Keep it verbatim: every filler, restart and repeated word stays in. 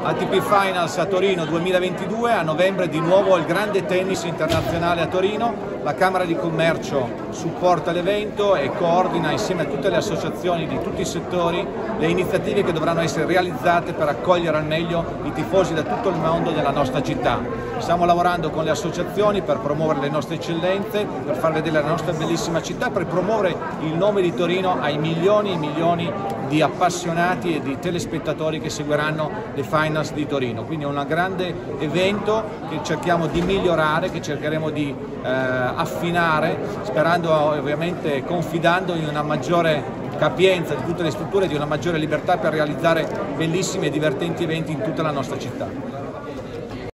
A T P Finals a Torino duemilaventidue, a novembre di nuovo il grande tennis internazionale a Torino. La Camera di Commercio supporta l'evento e coordina insieme a tutte le associazioni di tutti i settori le iniziative che dovranno essere realizzate per accogliere al meglio i tifosi da tutto il mondo della nostra città. Stiamo lavorando con le associazioni per promuovere le nostre eccellenze, per far vedere la nostra bellissima città, per promuovere il nome di Torino ai milioni e milioni di appassionati e di telespettatori che seguiranno le Finals di Torino. Quindi è un grande evento che cerchiamo di migliorare, che cercheremo di eh, affinare, sperando ovviamente, confidando in una maggiore capienza di tutte le strutture, di una maggiore libertà per realizzare bellissimi e divertenti eventi in tutta la nostra città.